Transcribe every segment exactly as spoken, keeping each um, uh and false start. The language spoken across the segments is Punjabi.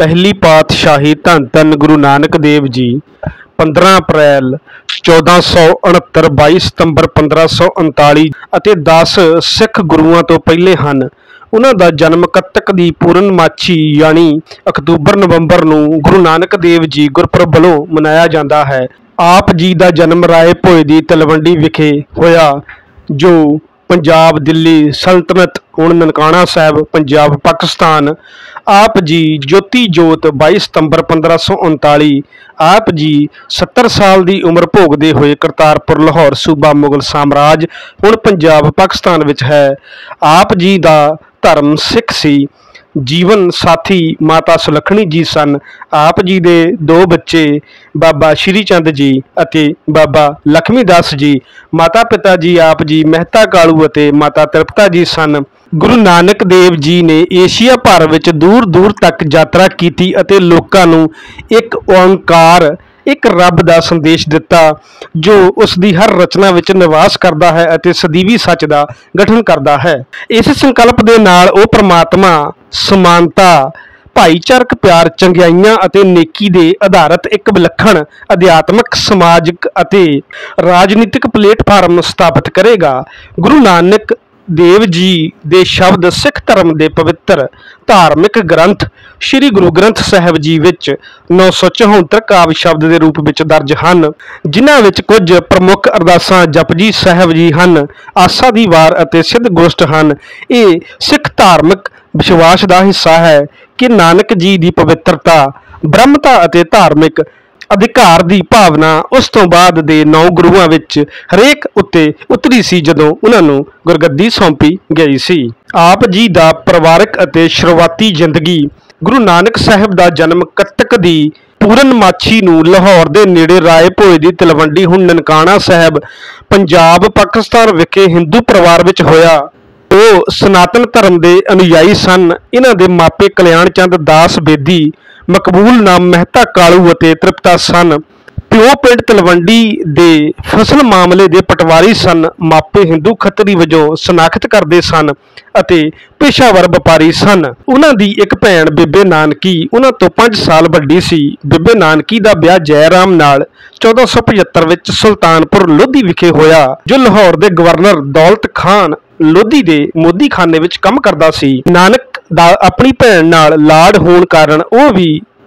पहली पातशाही धन धन गुरु नानक देव जी पंद्रह अप्रैल चौदह सौ उनहत्तर बाई सितंबर पंद्रह सौ उनताली ਅਤੇ दस सिख गुरुओं तो पहले ਹਨ। उन्हां दा जन्म कत्तक दी पूर्णमासी यानी अक्तूबर नवंबर नूं गुरु नानक देव जी गुरपुरब वल्लों मनाया जाता है। आप जी का जन्म राय भोए दी तलवंडी विखे होया जो पंजाब दिल्ली सल्तनत हुण ननकाना साहब पंजाब पाकिस्तान। आप जी ज्योति जोत बाई सितंबर पंद्रह सौ उनताली। आप जी सत्तर साल की उम्र भोगते हुए करतारपुर लाहौर सूबा मुगल साम्राज हुण पंजाब पाकिस्तान विच है। आप जी का धर्म सिख सी। जीवन साथी माता सुलखणी जी सन। आप जी दे दो बच्चे बाबा श्री चंद जी अते बाबा लक्ष्मीदास जी। माता पिता जी आप जी मेहता कालू अते माता तृप्ता जी सन। गुरु नानक देव जी ने एशिया भर विच दूर दूर तक यात्रा की अते लोकां नूं एक ओंकार एक रब का संदेश दिता जो उसकी हर रचना विच निवास करता है अते सदीवी सच का गठन करता है। इस संकल्प के नाल वो परमात्मा समानता भाईचारक प्यार चंगियाइयां अते नेकी दे आधारित एक विलक्षण अध्यात्मक समाजिक अते राजनीतिक प्लेटफार्म स्थापित करेगा। गुरु नानक देव जी दे शब्द सिख धर्म के पवित्र धार्मिक ग्रंथ श्री गुरु ग्रंथ साहिब जी विच नौ सौ चौहत्तर काव्य शब्द के रूप में दर्ज हैं, जिन्हां विच कुछ प्रमुख अरदासां जपजी साहिब जी हैं, आसा दी वार अते सिद्ध गोष्ठ हैं। ये सिख धार्मिक विश्वास का हिस्सा है कि नानक जी की पवित्रता ब्रह्मता अते धार्मिक अधिकार की भावना उस तो बाद दे नौ गुरुआं विच हरेक उत्ते उतरी सी जदों उन्हां नूं गुरगद्दी सौंपी गई सी। आप जी दा परिवारक अते शुरुआती जिंदगी। गुरु नानक साहिब दा जन्म कत्तक दी पूर्णमासी नूं लाहौर दे नेड़े राय भोए दी तलवंडी हुण ननकाना साहब पंजाब पाकिस्तान विखे हिंदू परिवार विच होया। वो सनातन धर्म के अनुयायी सन। इन्हां दे मापे कल्याण चंद दास बेदी मकबूल नाम मेहता कालू अते तृप्ता सन। प्यो पिंड तलवंडी दे फसल मामले दे पटवारी सन। मापे हिंदू खतरी वजों शनाख्त करते सन अते पेशावर व्यापारी सन। उन्हां दी एक भैन बेबे नानकी उन्हां तो पांच साल वड्डी सी। बेबे नानकी दा ब्याह जयराम नाल चौदह सौ पचहत्तर विच सुल्तानपुर लोधी विखे होया जो लाहौर दे गवर्नर दौलत खान लोधी दे मोदी खाने विच काम करदा सी। नानक दा अपनी भैन नाल लाड़ होण कारण वो भी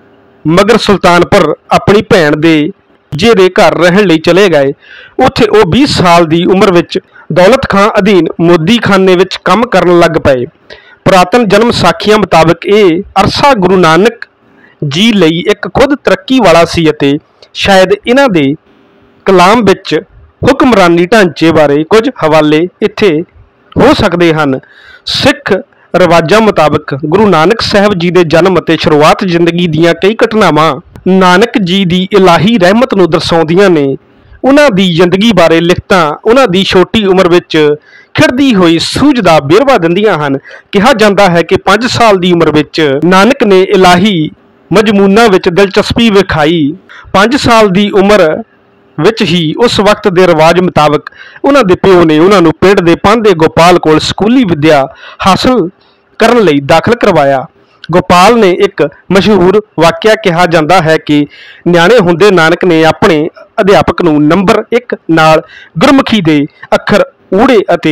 मगर सुल्तानपुर अपनी भैन दे जे दे घर रहन लई चले गए। उत्थे वो बीस साल की उम्र विच दौलत खां अधीन मोदी खाने विच काम करन लग पए। पुरातन जन्म साखियां मुताबिक ये अरसा गुरु नानक जी लई एक खुद तरक्की वाला सी अते शायद इन्हां दे कलाम विच हुक्मरानी ढांचे बारे कुछ हवाले इत्थे हो सकते हैं। सिख रिवाजा मुताबिक गुरु नानक साहब जी के जन्म और शुरुआत जिंदगी दीयां कई घटनावां नानक जी की इलाही रहमत नूं दर्शाउंदियां ने। उन्हां दी जिंदगी बारे लिखतां उन्हां दी छोटी उम्र विच खिड़दी हुई सूझ दा बेरवा दिंदियां हन। कहा जाता है कि पांच साल की उम्र विच नानक ने इलाही मजमूना विच दिलचस्पी विखाई। पांच साल की उम्र विच ही उस वक्त के रिवाज मुताबिक उन्हां दे प्यो ने उन्हां नूं पिंड दे पांधे गोपाल कोल स्कूली विद्या हासिल करन लई दाखिल करवाया। गोपाल ने एक मशहूर वाਕਿਆ कहा जाता है कि न्याणे हुंदे नानक ने अपने अध्यापक नूं नंबर एक नाल गुरमुखी दे अखर ऊड़े अते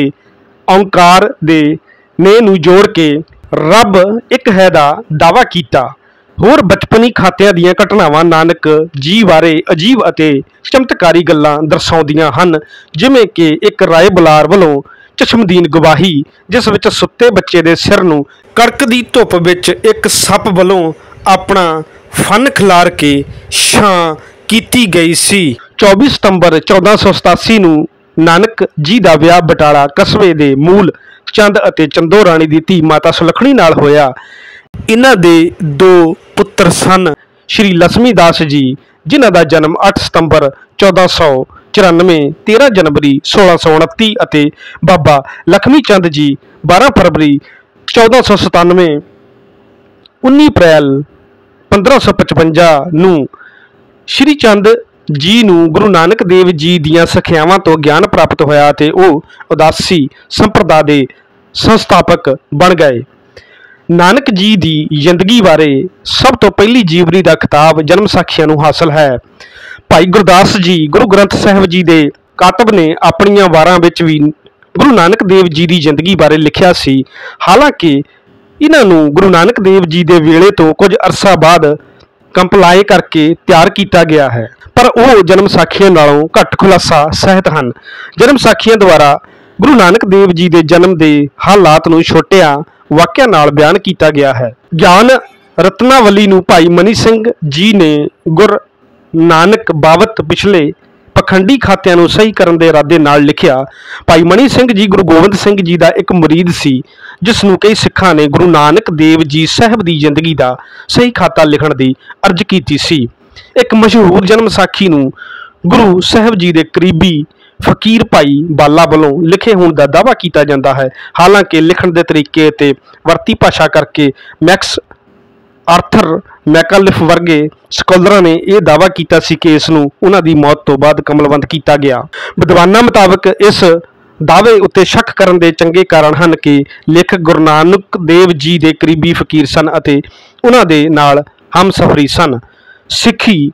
औंकार दे ने नूं जोड़ के रब एक है दा दावा कीता। होर बचपनी खातिਆਂ ਦੀਆਂ ਘਟਨਾਵਾਂ नानक जी बारे अजीब ਅਤੇ चमत्कारी ਗੱਲਾਂ ਦਰਸਾਉਂਦੀਆਂ ਹਨ, ਜਿਵੇਂ ਕਿ ਇੱਕ ਰਾਏ ਬੁਲਾਰ ਵੱਲੋਂ ਚਸ਼ਮਦੀਨ ਗਵਾਹੀ ਜਿਸ ਵਿੱਚ ਸੁੱਤੇ ਬੱਚੇ ਦੇ ਸਿਰ ਨੂੰ ਕੜਕਦੀ ਧੁੱਪ ਵਿੱਚ ਇੱਕ ਸੱਪ ਵੱਲੋਂ ਆਪਣਾ ਫਨ ਖਿਲਾਰ ਕੇ ਛਾਂ ਕੀਤੀ ਗਈ ਸੀ। चौबीस सितंबर चौदह सौ सतासी ਨੂੰ ਨਾਨਕ ਜੀ ਦਾ ਵਿਆਹ ਬਟਾਲਾ ਕਸਬੇ ਦੇ ਮੂਲ ਚੰਦ ਅਤੇ ਚੰਦੋ ਰਾਣੀ ਦੀ ਧੀ ਮਾਤਾ ਸੁਲੱਖਣੀ ਨਾਲ ਹੋਇਆ। इन्हां दे दो पुत्र सन श्री लक्ष्मीदास जी जिन्हां दा जन्म अठ सितंबर चौदह सौ चौरानवे तेरह जनवरी सोलह सौ उनती अते बाबा लक्ष्मी चंद जी बारह फरवरी चौदह सौ सतानवे उन्नी अप्रैल पंद्रह सौ पचवंजा नूं श्री चंद जी नूं गुरु नानक देव जी दियां सिखियावां तो ज्ञान प्राप्त होया ते वो उदासी संप्रदा दे संस्थापक बन गए। ਨਾਨਕ ਜੀ ਦੀ ਜ਼ਿੰਦਗੀ ਬਾਰੇ ਸਭ ਤੋਂ ਪਹਿਲੀ ਜੀਵਨੀ ਦਾ ਖਿਤਾਬ ਜਨਮ ਸਾਖੀਆਂ ਨੂੰ ਹਾਸਲ ਹੈ। ਭਾਈ ਗੁਰਦਾਸ ਜੀ ਗੁਰੂ ਗ੍ਰੰਥ ਸਾਹਿਬ ਜੀ ਦੇ ਕਾਤਬ ਨੇ ਆਪਣੀਆਂ ਵਾਰਾਂ ਵਿੱਚ ਵੀ ਗੁਰੂ ਨਾਨਕ ਦੇਵ ਜੀ ਦੀ ਜ਼ਿੰਦਗੀ ਬਾਰੇ ਲਿਖਿਆ ਸੀ। ਹਾਲਾਂਕਿ ਇਹਨਾਂ ਨੂੰ ਗੁਰੂ ਨਾਨਕ ਦੇਵ ਜੀ ਦੇ ਵੇਲੇ ਤੋਂ ਕੁਝ ਅਰਸਾ ਬਾਅਦ ਕੰਪਲਾਈ ਕਰਕੇ ਤਿਆਰ ਕੀਤਾ ਗਿਆ ਹੈ, ਪਰ ਉਹ ਜਨਮ ਸਾਖੀਆਂ ਨਾਲੋਂ ਘੱਟ ਖੁਲਾਸਾ ਸਹਿਤ ਹਨ। ਜਨਮ ਸਾਖੀਆਂ ਦੁਆਰਾ ਗੁਰੂ ਨਾਨਕ ਦੇਵ ਜੀ ਦੇ ਜਨਮ ਦੇ ਹਾਲਾਤ ਨੂੰ ਛੋਟਿਆਂ ਵਾਕਿਆਂ ਨਾਲ ਬਿਆਨ ਕੀਤਾ ਗਿਆ ਹੈ। ਗਿਆਨ ਰਤਨਾਵਲੀ ਨੂੰ ਭਾਈ ਮਨੀ ਸਿੰਘ ਜੀ ਨੇ ਗੁਰ ਨਾਨਕ ਬਾਬਤ ਪਿਛਲੇ ਪਖੰਡੀ ਖਾਤਿਆਂ ਨੂੰ ਸਹੀ ਕਰਨ ਦੇ ਇਰਾਦੇ ਨਾਲ ਲਿਖਿਆ। ਭਾਈ ਮਨੀ ਸਿੰਘ ਜੀ ਗੁਰੂ ਗੋਬਿੰਦ ਸਿੰਘ ਜੀ ਦਾ ਇੱਕ ਮੁਰੀਦ ਸੀ, ਜਿਸ ਨੂੰ ਕਈ ਸਿੱਖਾਂ ਨੇ ਗੁਰੂ ਨਾਨਕ ਦੇਵ ਜੀ ਸਾਹਿਬ ਦੀ ਜ਼ਿੰਦਗੀ ਦਾ ਸਹੀ ਖਾਤਾ ਲਿਖਣ ਦੀ ਅਰਜ਼ ਕੀਤੀ ਸੀ। ਇੱਕ ਮਸ਼ਹੂਰ ਜਨਮ ਸਾਖੀ ਨੂੰ ਗੁਰੂ ਸਾਹਿਬ ਜੀ ਦੇ ਕਰੀਬੀ ਫਕੀਰ ਭਾਈ ਬਾਲਾ ਵੱਲੋਂ ਲਿਖੇ ਹੋਣ ਦਾ ਦਾਅਵਾ ਕੀਤਾ ਜਾਂਦਾ ਹੈ। ਹਾਲਾਂਕਿ ਲਿਖਣ ਦੇ ਤਰੀਕੇ ਅਤੇ ਵਰਤੀ ਭਾਸ਼ਾ ਕਰਕੇ ਮੈਕਸ ਆਰਥਰ ਮੈਕਾਲਿਫ ਵਰਗੇ ਸਕਾਲਰਾਂ ਨੇ ਇਹ ਦਾਅਵਾ ਕੀਤਾ ਸੀ ਕਿ ਇਸ ਨੂੰ ਉਹਨਾਂ ਦੀ ਮੌਤ ਤੋਂ ਬਾਅਦ ਕਮਲਵੰਤ ਕੀਤਾ ਗਿਆ। ਵਿਦਵਾਨਾਂ ਮੁਤਾਬਕ ਇਸ ਦਾਅਵੇ ਉੱਤੇ ਸ਼ੱਕ ਕਰਨ ਦੇ ਚੰਗੇ ਕਾਰਨ ਹਨ ਕਿ ਲੇਖਕ ਗੁਰੂ ਨਾਨਕ ਦੇਵ ਜੀ ਦੇ ਕਰੀਬੀ ਫਕੀਰ ਸਨ ਅਤੇ ਉਹਨਾਂ ਦੇ ਨਾਲ ਹਮਸਫਰੀ ਸਨ। ਸਿੱਖੀ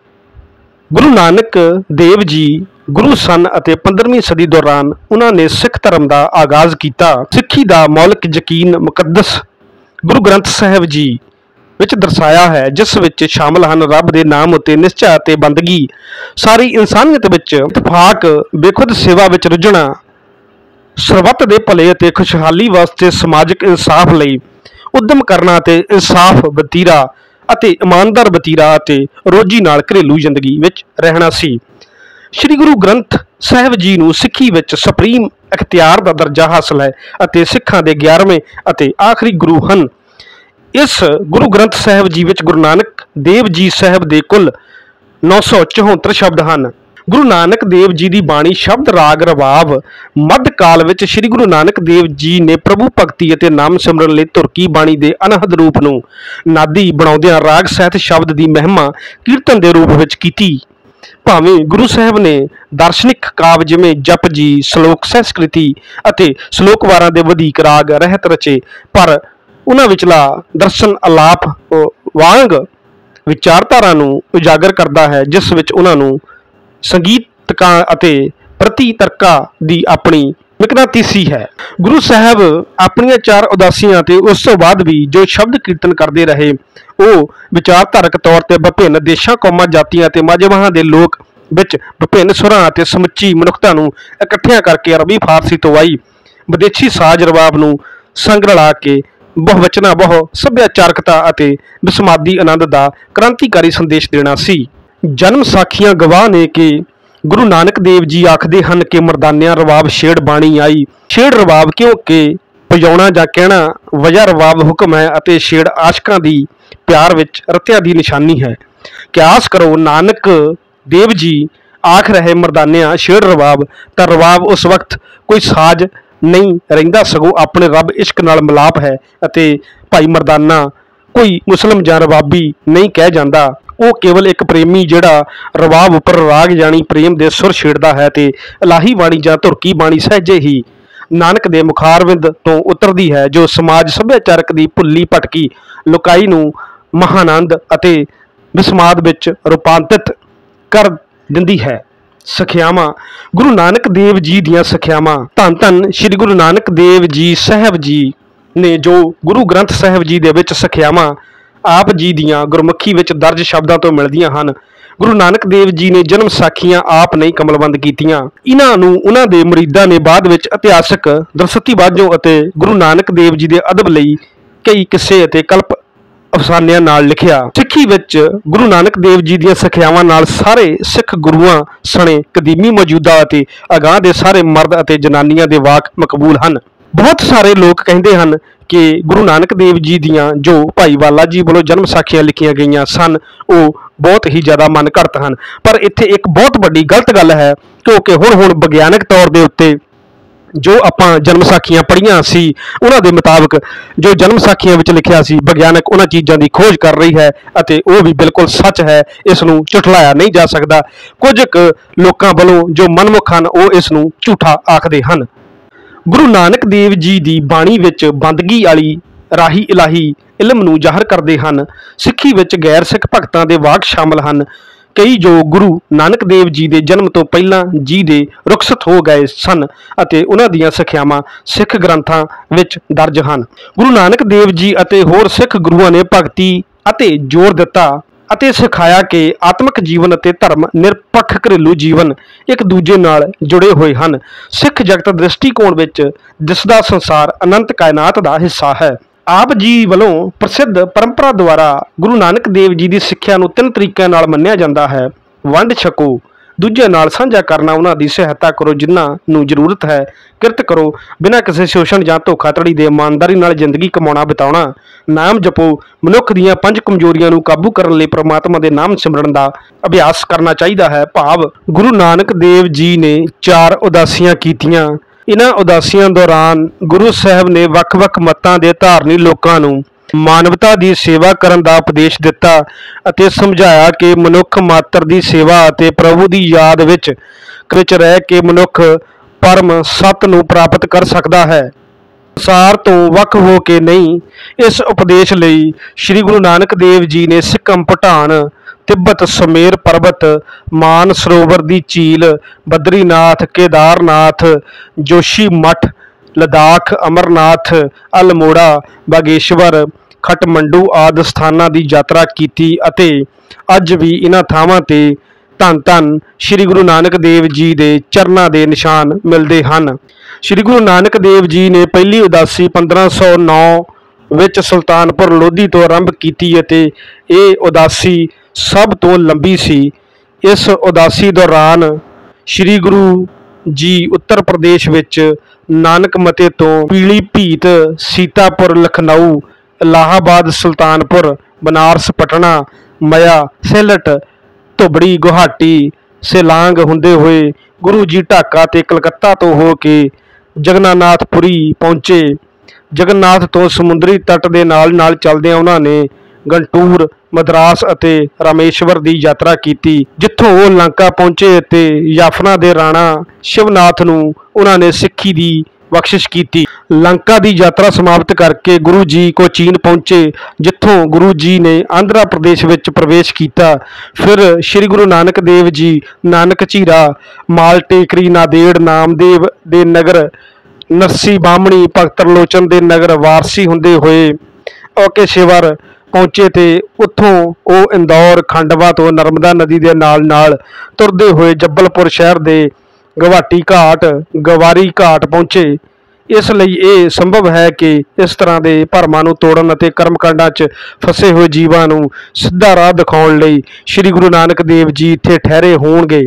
ਗੁਰੂ ਨਾਨਕ ਦੇਵ ਜੀ ਗੁਰੂ ਸਨ ਅਤੇ ਪੰਦਰਵੀਂ ਸਦੀ ਦੌਰਾਨ ਉਹਨਾਂ ਨੇ ਸਿੱਖ ਧਰਮ ਦਾ ਆਗਾਜ਼ ਕੀਤਾ। ਸਿੱਖੀ ਦਾ ਮੌਲਿਕ ਯਕੀਨ ਮੁਕੱਦਸ ਗੁਰੂ ਗ੍ਰੰਥ ਸਾਹਿਬ ਜੀ ਵਿੱਚ ਦਰਸਾਇਆ ਹੈ, ਜਿਸ ਵਿੱਚ ਸ਼ਾਮਲ ਹਨ ਰੱਬ ਦੇ ਨਾਮ ਉੱਤੇ ਨਿਸ਼ਚਾ ਅਤੇ ਬੰਦਗੀ, ਸਾਰੀ ਇਨਸਾਨੀਅਤ ਵਿੱਚ ਇਤਫਾਕ, ਬੇਖੁਦ ਸੇਵਾ ਵਿੱਚ ਰੁੱਝਣਾ, ਸਰਬੱਤ ਦੇ ਭਲੇ ਅਤੇ ਖੁਸ਼ਹਾਲੀ ਵਾਸਤੇ ਸਮਾਜਿਕ ਇਨਸਾਫ ਲਈ ਉਦਮ ਕਰਨਾ ਅਤੇ ਇਨਸਾਫ ਵਤੀਰਾ ਅਤੇ ਇਮਾਨਦਾਰ ਵਤੀਰਾ ਅਤੇ ਰੋਜ਼ੀ ਨਾਲ ਘਰੇਲੂ ਜ਼ਿੰਦਗੀ ਵਿੱਚ ਰਹਿਣਾ ਸੀ। ਸ੍ਰੀ ਗੁਰੂ ਗ੍ਰੰਥ ਸਾਹਿਬ ਜੀ ਨੂੰ ਸਿੱਖੀ ਵਿੱਚ ਸੁਪਰੀਮ ਅਖਤਿਆਰ ਦਾ ਦਰਜਾ ਹਾਸਲ ਹੈ ਅਤੇ ਸਿੱਖਾਂ ਦੇ ਗਿਆਰਵੇਂ ਅਤੇ ਆਖਰੀ ਗੁਰੂ ਹਨ। ਇਸ ਗੁਰੂ ਗ੍ਰੰਥ ਸਾਹਿਬ ਜੀ ਵਿੱਚ ਗੁਰੂ ਨਾਨਕ ਦੇਵ ਜੀ ਸਾਹਿਬ ਦੇ ਕੁੱਲ ਨੌ ਸੌ ਚੌਹੱਤਰ ਸ਼ਬਦ ਹਨ। ਗੁਰੂ ਨਾਨਕ ਦੇਵ ਜੀ ਦੀ ਬਾਣੀ ਸ਼ਬਦ ਰਾਗ ਰਵਾਬ ਮੱਧ ਕਾਲ ਵਿੱਚ ਸ੍ਰੀ ਗੁਰੂ ਨਾਨਕ ਦੇਵ ਜੀ ਨੇ ਪ੍ਰਭੂ ਭਗਤੀ ਅਤੇ ਨਾਮ ਸਿਮਰਨ ਲਈ ਤੁਰਕੀ ਬਾਣੀ ਦੇ ਅਨਹਦ ਰੂਪ ਨੂੰ ਨਾਦੀ ਬਣਾਉਂਦਿਆਂ ਰਾਗ ਸਹਿਤ ਸ਼ਬਦ ਦੀ ਮਹਿਮਾ ਕੀਰਤਨ ਦੇ ਰੂਪ ਵਿੱਚ ਕੀਤੀ। ਭਾਵੇਂ ਗੁਰੂ ਸਾਹਿਬ ਨੇ ਦਾਰਸ਼ਨਿਕ ਕਾਵ ਜਿਵੇਂ ਜਪ ਜੀ, ਸ਼ਲੋਕ ਸੰਸਕ੍ਰਿਤੀ ਅਤੇ ਸ਼ਲੋਕਵਾਰਾਂ ਦੇ ਵਧੀਕ ਰਾਗ ਰਹਿਤ ਰਚੇ, ਪਰ ਉਹਨਾਂ ਵਿਚਲਾ ਦਰਸ਼ਨ ਅਲਾਪ ਵਾਂਗ ਵਿਚਾਰਧਾਰਾ ਨੂੰ ਉਜਾਗਰ ਕਰਦਾ ਹੈ, ਜਿਸ ਵਿੱਚ ਉਹਨਾਂ ਨੂੰ ਸੰਗੀਤਕਾਂ ਅਤੇ ਪ੍ਰਤੀਤਰਕਾਂ ਦੀ ਆਪਣੀ ਮਿਕਨਾਤੀਸੀ ਹੈ। ਗੁਰੂ ਸਾਹਿਬ ਆਪਣੀਆਂ ਚਾਰ ਉਦਾਸੀਆਂ ਤੇ ਉਸ ਤੋਂ ਬਾਅਦ ਵੀ ਜੋ ਸ਼ਬਦ ਕੀਰਤਨ ਕਰਦੇ ਰਹੇ, ਉਹ ਵਿਚਾਰਧਾਰਕ ਤੌਰ ਤੇ ਵਿਭਿੰਨ ਦੇਸ਼ਾਂ, ਕੌਮਾਂ, ਜਾਤੀਆਂ ਅਤੇ ਮਜ਼ਹਬਾਂ ਦੇ ਲੋਕ ਵਿੱਚ ਵਿਭਿੰਨ ਸੁਰਾਂ ਅਤੇ ਸਮੁੱਚੀ ਮਨੁੱਖਤਾ ਨੂੰ ਇਕੱਠਿਆਂ ਕਰਕੇ ਅਰਬੀ ਫਾਰਸੀ ਤੋਂ ਆਈ ਵਿਦੇਸ਼ੀ ਸਾਜ਼ ਰਬਾਬ ਨੂੰ ਸੰਗ ਰਲਾ ਕੇ ਬਹੁਵਚਨਾ, ਬਹੁ ਸੱਭਿਆਚਾਰਕਤਾ ਅਤੇ ਵਿਸਮਾਦੀ ਆਨੰਦ ਦਾ ਕ੍ਰਾਂਤੀਕਾਰੀ ਸੰਦੇਸ਼ ਦੇਣਾ ਸੀ। ਜਨਮ ਸਾਖੀਆਂ ਗਵਾਹ ਨੇ ਕਿ ਗੁਰੂ ਨਾਨਕ ਦੇਵ ਜੀ ਆਖਦੇ ਹਨ ਕਿ ਮਰਦਾਨਿਆਂ ਰਬਾਬ ਛੇੜ ਬਾਣੀ ਆਈ। ਛੇੜ ਰਬਾਬ ਕਿਉਂਕਿ ਵਜਾਉਣਾ ਜਾਂ ਕਹਿਣਾ ਵਜਾ ਰਬਾਬ ਹੁਕਮ ਹੈ ਅਤੇ ਛੇੜ ਆਸ਼ਕਾਂ ਦੀ ਪਿਆਰ ਵਿੱਚ ਰਤਿਆ ਦੀ ਨਿਸ਼ਾਨੀ ਹੈ। ਕਿਆਸ ਕਰੋ, ਨਾਨਕ ਦੇਵ ਜੀ ਆਖ ਰਹੇ ਮਰਦਾਨਿਆਂ ਛੇੜ ਰਬਾਬ, ਤਾਂ ਰਬਾਬ ਉਸ ਵਕਤ ਕੋਈ ਸਾਜ਼ ਨਹੀਂ ਰਹਿੰਦਾ, ਸਗੋਂ ਆਪਣੇ ਰੱਬ ਇਸ਼ਕ ਨਾਲ ਮਿਲਾਪ ਹੈ ਅਤੇ ਭਾਈ ਮਰਦਾਨਾ ਕੋਈ ਮੁਸਲਿਮ ਜਾਂ ਰਬਾਬੀ ਨਹੀਂ ਕਹਿ ਜਾਂਦਾ। ਉਹ ਕੇਵਲ ਇੱਕ ਪ੍ਰੇਮੀ ਜਿਹੜਾ ਰਬਾਬ ਉੱਪਰ ਰਾਗ ਜਾਣੀ ਪ੍ਰੇਮ ਦੇ ਸੁਰ ਛੇੜਦਾ ਹੈ ਤੇ ਇਲਾਹੀ ਬਾਣੀ ਜਾਂ ਧੁਰਕੀ ਬਾਣੀ ਸਹਿਜੇ ਹੀ ਨਾਨਕ ਦੇ ਮੁਖਾਰਵਿੰਦ ਤੋਂ ਉਤਰਦੀ ਹੈ, ਜੋ ਸਮਾਜ ਸੱਭਿਆਚਾਰਕ ਦੀ ਭੁੱਲੀ ਭਟਕੀ ਲੁਕਾਈ ਨੂੰ ਮਹਾਨੰਦ ਅਤੇ ਵਿਸਮਾਦ ਵਿੱਚ ਰੂਪਾਂਤਰਿਤ ਕਰ ਦਿੰਦੀ ਹੈ। ਸਿੱਖਿਆਵਾਂ ਗੁਰੂ ਨਾਨਕ ਦੇਵ ਜੀ ਦੀਆਂ ਸਿੱਖਿਆਵਾਂ। ਧੰਨ ਧੰਨ ਸ੍ਰੀ ਗੁਰੂ ਨਾਨਕ ਦੇਵ ਜੀ ਸਾਹਿਬ ਜੀ ਨੇ ਜੋ ਗੁਰੂ ਗ੍ਰੰਥ ਸਾਹਿਬ ਜੀ ਦੇ ਵਿੱਚ ਸਿੱਖਿਆਵਾਂ ਆਪ ਜੀ ਦੀਆਂ ਗੁਰਮੁਖੀ ਵਿੱਚ ਦਰਜ ਸ਼ਬਦਾਂ ਤੋਂ ਮਿਲਦੀਆਂ ਹਨ। ਗੁਰੂ ਨਾਨਕ ਦੇਵ ਜੀ ਨੇ ਜਨਮ ਸਾਖੀਆਂ ਆਪ ਨਹੀਂ ਕਮਲਬੰਦ ਕੀਤੀਆਂ। ਇਹਨਾਂ ਨੂੰ ਉਹਨਾਂ ਦੇ ਮੁਰੀਦਾਂ ਨੇ ਬਾਅਦ ਵਿੱਚ ਇਤਿਹਾਸਕ ਦਰਸਤੀ ਬਾਝੋਂ ਅਤੇ ਗੁਰੂ ਨਾਨਕ ਦੇਵ ਜੀ ਦੇ ਅਦਬ ਲਈ ਕਈ ਕਿੱਸੇ ਅਤੇ ਕਲਪ ਅਫਸਾਨਿਆਂ ਨਾਲ ਲਿਖਿਆ। ਸਿੱਖੀ ਵਿੱਚ ਗੁਰੂ ਨਾਨਕ ਦੇਵ ਜੀ ਦੀਆਂ ਸਿੱਖਿਆਵਾਂ ਨਾਲ ਸਾਰੇ ਸਿੱਖ ਗੁਰੂਆਂ ਸਣੇ ਕਦੀਮੀ ਮੌਜੂਦਾ ਅਤੇ ਅਗਾਂਹ ਦੇ ਸਾਰੇ ਮਰਦ ਅਤੇ ਜਨਾਨੀਆਂ ਦੇ ਵਾਕ ਮਕਬੂਲ ਹਨ। ਬਹੁਤ ਸਾਰੇ ਲੋਕ ਕਹਿੰਦੇ ਹਨ ਕਿ ਗੁਰੂ ਨਾਨਕ ਦੇਵ ਜੀ ਦੀਆਂ ਜੋ ਭਾਈ ਵਾਲਾ ਜੀ ਵੱਲੋਂ ਜਨਮ ਸਾਖੀਆਂ ਲਿਖੀਆਂ ਗਈਆਂ ਸਨ, ਉਹ ਬਹੁਤ ਹੀ ਜ਼ਿਆਦਾ ਮਨ ਘੜਤ ਹਨ। ਪਰ ਇੱਥੇ ਇੱਕ ਬਹੁਤ ਵੱਡੀ ਗਲਤ ਗੱਲ ਹੈ, ਕਿਉਂਕਿ ਹੁਣ ਹੁਣ ਵਿਗਿਆਨਕ ਤੌਰ ਦੇ ਉੱਤੇ ਜੋ ਆਪਾਂ ਜਨਮ ਸਾਖੀਆਂ ਪੜ੍ਹੀਆਂ ਸੀ, ਉਹਨਾਂ ਦੇ ਮੁਤਾਬਕ ਜੋ ਜਨਮ ਸਾਖੀਆਂ ਵਿੱਚ ਲਿਖਿਆ ਸੀ, ਵਿਗਿਆਨਕ ਉਹਨਾਂ ਚੀਜ਼ਾਂ ਦੀ ਖੋਜ ਕਰ ਰਹੀ ਹੈ ਅਤੇ ਉਹ ਵੀ ਬਿਲਕੁਲ ਸੱਚ ਹੈ। ਇਸ ਨੂੰ ਝੁਠਲਾਇਆ ਨਹੀਂ ਜਾ ਸਕਦਾ। ਕੁਝ ਕੁ ਲੋਕਾਂ ਵੱਲੋਂ ਜੋ ਮਨਮੁਖ ਹਨ, ਉਹ ਇਸ ਨੂੰ ਝੂਠਾ ਆਖਦੇ ਹਨ। ਗੁਰੂ ਨਾਨਕ ਦੇਵ ਜੀ ਦੀ ਬਾਣੀ ਵਿੱਚ ਬੰਦਗੀ ਵਾਲੀ ਰਾਹੀ ਇਲਾਹੀ ਇਲਮ ਨੂੰ ਜ਼ਾਹਰ ਕਰਦੇ ਹਨ। ਸਿੱਖੀ ਵਿੱਚ ਗੈਰ ਸਿੱਖ ਭਗਤਾਂ ਦੇ ਵਾਕ ਸ਼ਾਮਲ ਹਨ, ਕਈ ਜੋ ਗੁਰੂ ਨਾਨਕ ਦੇਵ ਜੀ ਦੇ ਜਨਮ ਤੋਂ ਪਹਿਲਾਂ ਜੀ ਦੇ ਰੁਖਸਤ ਹੋ ਗਏ ਸਨ ਅਤੇ ਉਹਨਾਂ ਦੀਆਂ ਸਿੱਖਿਆਵਾਂ ਸਿੱਖ ਗ੍ਰੰਥਾਂ ਵਿੱਚ ਦਰਜ ਹਨ। ਗੁਰੂ ਨਾਨਕ ਦੇਵ ਜੀ ਅਤੇ ਹੋਰ ਸਿੱਖ ਗੁਰੂਆਂ ਨੇ ਭਗਤੀ ਅਤੇ ਜ਼ੋਰ ਦਿੱਤਾ ਅਤੇ ਸਿਖਾਇਆ ਕਿ ਆਤਮਿਕ ਜੀਵਨ ਅਤੇ ਧਰਮ ਨਿਰਪੱਖ ਘਰੇਲੂ ਜੀਵਨ ਇੱਕ ਦੂਜੇ ਨਾਲ ਜੁੜੇ ਹੋਏ ਹਨ। ਸਿੱਖ ਜਗਤ ਦ੍ਰਿਸ਼ਟੀਕੋਣ ਵਿੱਚ ਦਿਸਦਾ ਸੰਸਾਰ ਅਨੰਤ ਕਾਇਨਾਤ ਦਾ ਹਿੱਸਾ ਹੈ। ਆਪ ਜੀ ਵੱਲੋਂ ਪ੍ਰਸਿੱਧ ਪਰੰਪਰਾ ਦੁਆਰਾ ਗੁਰੂ ਨਾਨਕ ਦੇਵ ਜੀ ਦੀ ਸਿੱਖਿਆ ਨੂੰ ਤਿੰਨ ਤਰੀਕਿਆਂ ਨਾਲ ਮੰਨਿਆ ਜਾਂਦਾ ਹੈ। ਵੰਡ ਛਕੋ, ਦੂਜਿਆਂ ਨਾਲ ਸਾਂਝਾ ਕਰਨਾ, ਉਹਨਾਂ ਦੀ ਸਹਾਇਤਾ ਕਰੋ ਜਿਨ੍ਹਾਂ ਨੂੰ ਜ਼ਰੂਰਤ ਹੈ, ਕਿਰਤ ਕਰੋ, ਬਿਨਾਂ ਕਿਸੇ ਸ਼ੋਸ਼ਣ ਜਾਂ ਧੋਖਾਧੜੀ ਦੇ ਇਮਾਨਦਾਰੀ ਨਾਲ ਜ਼ਿੰਦਗੀ ਕਮਾਉਣਾ ਬਿਤਾਉਣਾ, ਨਾਮ ਜਪੋ, ਮਨੁੱਖ ਦੀਆਂ ਪੰਜ ਕਮਜ਼ੋਰੀਆਂ ਨੂੰ ਕਾਬੂ ਕਰਨ ਲਈ ਪ੍ਰਮਾਤਮਾ ਦੇ ਨਾਮ ਸਿਮਰਨ ਦਾ ਅਭਿਆਸ ਕਰਨਾ ਚਾਹੀਦਾ ਹੈ। ਭਾਵ ਗੁਰੂ ਨਾਨਕ ਦੇਵ ਜੀ ਨੇ ਚਾਰ ਉਦਾਸੀਆਂ ਕੀਤੀਆਂ। ਇਹਨਾਂ ਉਦਾਸੀਆਂ ਦੌਰਾਨ ਗੁਰੂ ਸਾਹਿਬ ਨੇ ਵੱਖ-ਵੱਖ ਮਤਾਂ ਦੇ ਧਾਰਨੀ ਲੋਕਾਂ ਨੂੰ ਮਾਨਵਤਾ ਦੀ ਸੇਵਾ ਕਰਨ ਦਾ ਉਪਦੇਸ਼ ਦਿੱਤਾ ਅਤੇ ਸਮਝਾਇਆ ਕਿ ਮਨੁੱਖ ਮਾਤਰ ਦੀ ਸੇਵਾ ਅਤੇ ਪ੍ਰਭੂ ਦੀ ਯਾਦ ਵਿੱਚ ਵਿੱਚ ਰਹਿ ਕੇ ਮਨੁੱਖ ਪਰਮ ਸੱਤ ਨੂੰ ਪ੍ਰਾਪਤ ਕਰ ਸਕਦਾ ਹੈ, ਸੰਸਾਰ ਤੋਂ ਵੱਖ ਹੋ ਕੇ ਨਹੀਂ। ਇਸ ਉਪਦੇਸ਼ ਲਈ ਸ੍ਰੀ ਗੁਰੂ ਨਾਨਕ ਦੇਵ ਜੀ ਨੇ ਸਿੱਕਮ, ਭੂਟਾਨ, ਤਿੱਬਤ, ਸੁਮੇਰ ਪਰਬਤ, ਮਾਨ ਸਰੋਵਰ ਦੀ ਝੀਲ, ਬਦਰੀਨਾਥ, ਕੇਦਾਰਨਾਥ, ਜੋਸ਼ੀ ਮੱਠ, ਲਦਾਖ, ਅਮਰਨਾਥ, ਅਲਮੋੜਾ, ਬਾਗੇਸ਼ਵਰ, ਖਟਮੰਡੂ ਆਦਿ ਸਥਾਨਾਂ ਦੀ ਯਾਤਰਾ ਕੀਤੀ ਅਤੇ ਅੱਜ ਵੀ ਇਹਨਾਂ ਥਾਵਾਂ ਤੇ ਧੰਨ ਧੰਨ ਸ੍ਰੀ ਗੁਰੂ ਨਾਨਕ ਦੇਵ ਜੀ ਦੇ ਚਰਨਾਂ ਦੇ ਨਿਸ਼ਾਨ ਮਿਲਦੇ ਹਨ। ਸ੍ਰੀ ਗੁਰੂ ਨਾਨਕ ਦੇਵ ਜੀ ਨੇ ਪਹਿਲੀ ਉਦਾਸੀ ਪੰਦਰਾਂ ਸੌ ਨੌ ਵਿੱਚ ਸੁਲਤਾਨਪੁਰ ਲੋਧੀ ਤੋਂ ਆਰੰਭ ਕੀਤੀ ਅਤੇ ਇਹ ਉਦਾਸੀ ਸਭ ਤੋਂ ਲੰਬੀ ਸੀ। ਇਸ ਉਦਾਸੀ ਦੌਰਾਨ ਸ੍ਰੀ ਗੁਰੂ ਜੀ ਉੱਤਰ ਪ੍ਰਦੇਸ਼ ਵਿੱਚ ਨਾਨਕਮਤੇ ਤੋਂ ਪੀਲੀਭੀਤ, ਸੀਤਾਪੁਰ, ਲਖਨਊ, ਇਲਾਹਾਬਾਦ, ਸੁਲਤਾਨਪੁਰ, ਬਨਾਰਸ, ਪਟਨਾ, ਮਇਆ, ਸਿਲਟ, ਧੁਬੜੀ, ਗੁਹਾਟੀ, ਸ਼ਿਲਾਂਗ ਹੁੰਦੇ ਹੋਏ ਗੁਰੂ ਜੀ ਢਾਕਾ ਤੇ ਕਲਕੱਤਾ ਤੋਂ ਹੋ ਕੇ ਜਗਨਾਨਾਥਪੁਰੀ ਪਹੁੰਚੇ। ਜਗਨਨਾਥ ਤੋਂ ਸਮੁੰਦਰੀ ਤੱਟ ਦੇ ਨਾਲ ਨਾਲ ਚੱਲਦਿਆਂ ਉਹਨਾਂ ਨੇ ਗੰਟੂਰ, ਮਦਰਾਸ ਅਤੇ ਰਾਮੇਸ਼ਵਰ ਦੀ ਯਾਤਰਾ ਕੀਤੀ, ਜਿੱਥੋਂ ਉਹ ਲੰਕਾ ਪਹੁੰਚੇ ਅਤੇ ਯਾਫਨਾ ਦੇ ਰਾਣਾ ਸ਼ਿਵਨਾਥ ਨੂੰ ਉਹਨਾਂ ਨੇ ਸਿੱਖੀ ਦੀ ਬਖਸ਼ਿਸ਼ ਕੀਤੀ। ਲੰਕਾ ਦੀ ਯਾਤਰਾ ਸਮਾਪਤ ਕਰਕੇ ਗੁਰੂ ਜੀ ਕੋਚੀਨ ਪਹੁੰਚੇ, ਜਿੱਥੋਂ ਗੁਰੂ ਜੀ ਨੇ ਆਂਧਰਾ ਪ੍ਰਦੇਸ਼ ਵਿੱਚ ਪ੍ਰਵੇਸ਼ ਕੀਤਾ। ਫਿਰ ਸ੍ਰੀ ਗੁਰੂ ਨਾਨਕ ਦੇਵ ਜੀ ਨਾਨਕ ਝੀਰਾ, ਮਾਲ ਟੇਕਰੀ, ਨਾਂਦੇੜ, ਨਾਮਦੇਵ ਦੇ ਨਗਰ, ਨਰਸੀ ਬਾਹਮਣੀ, ਭਗਤ ਤਰਲੋਚਨ ਦੇ ਨਗਰ ਵਾਰਸੀ ਹੁੰਦੇ ਹੋਏ ਔਕੇਸ਼ਵਰ ਪਹੁੰਚੇ ਤੇ ਉੱਥੋਂ ਉਹ ਇੰਦੌਰ, ਖੰਡਵਾ ਤੋਂ ਨਰਮਦਾ ਨਦੀ ਦੇ ਨਾਲ ਨਾਲ ਤੁਰਦੇ ਹੋਏ ਜੱਬਲਪੁਰ ਸ਼ਹਿਰ ਦੇ ਗਵਾਟੀ ਘਾਟ, ਗਵਾਰੀ ਘਾਟ ਪਹੁੰਚੇ। ਇਸ ਲਈ ਇਹ ਸੰਭਵ ਹੈ ਕਿ ਇਸ ਤਰ੍ਹਾਂ ਦੇ ਭਰਮਾਂ ਨੂੰ ਤੋੜਨ ਅਤੇ ਕਰਮਕਾਂਡਾਂ 'ਚ ਫਸੇ ਹੋਏ ਜੀਵਾਂ ਨੂੰ ਸਿੱਧਾ ਰਾਹ ਦਿਖਾਉਣ ਲਈ ਸ੍ਰੀ ਗੁਰੂ ਨਾਨਕ ਦੇਵ ਜੀ ਇੱਥੇ ਠਹਿਰੇ ਹੋਣਗੇ।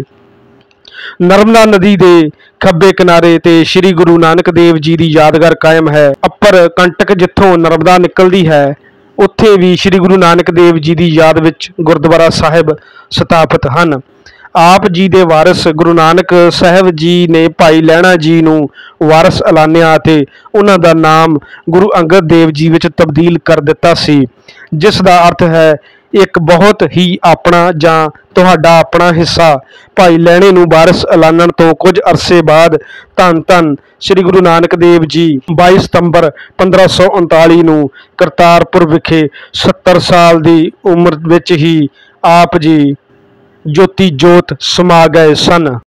ਨਰਮਦਾ ਨਦੀ ਦੇ ਖੱਬੇ ਕਿਨਾਰੇ ਤੇ ਸ੍ਰੀ ਗੁਰੂ ਨਾਨਕ ਦੇਵ ਜੀ ਦੀ ਯਾਦਗਾਰ ਕਾਇਮ ਹੈ। ਅੱਪਰ ਕੰਟਕ, ਜਿੱਥੋਂ ਨਰਮਦਾ ਨਿਕਲਦੀ ਹੈ, ਉੱਥੇ ਵੀ ਸ੍ਰੀ ਗੁਰੂ ਨਾਨਕ ਦੇਵ ਜੀ ਦੀ ਯਾਦ ਵਿੱਚ ਗੁਰਦੁਆਰਾ ਸਾਹਿਬ ਸਥਾਪਿਤ ਹਨ। ਆਪ ਜੀ ਦੇ ਵਾਰਿਸ ਗੁਰੂ ਨਾਨਕ ਸਾਹਿਬ ਜੀ ਨੇ ਭਾਈ ਲਹਿਣਾ ਜੀ ਨੂੰ ਵਾਰਿਸ ਐਲਾਨਿਆ ਅਤੇ ਉਹਨਾਂ ਦਾ ਨਾਮ ਗੁਰੂ ਅੰਗਦ ਦੇਵ ਜੀ ਵਿੱਚ ਤਬਦੀਲ ਕਰ ਦਿੱਤਾ ਸੀ, ਜਿਸ ਦਾ ਅਰਥ ਹੈ ਇੱਕ ਬਹੁਤ ਹੀ ਆਪਣਾ ਜਾਂ ਤੁਹਾਡਾ ਆਪਣਾ ਹਿੱਸਾ। ਭਾਈ ਲਹਿਣੇ ਨੂੰ ਵਾਰਿਸ ਐਲਾਨਣ ਤੋਂ ਕੁਝ ਅਰਸੇ ਬਾਅਦ ਧੰਨ ਧੰਨ ਸ੍ਰੀ ਗੁਰੂ ਨਾਨਕ ਦੇਵ ਜੀ ਬਾਈ ਸਤੰਬਰ ਪੰਦਰਾਂ ਸੌ ਉਨਤਾਲੀ ਨੂੰ ਕਰਤਾਰਪੁਰ ਵਿਖੇ ਸੱਤਰ ਸਾਲ ਦੀ ਉਮਰ ਵਿੱਚ ਹੀ ਆਪ ਜੀ ਜੋਤੀ ਜੋਤ ਸਮਾ ਗਏ ਸਨ।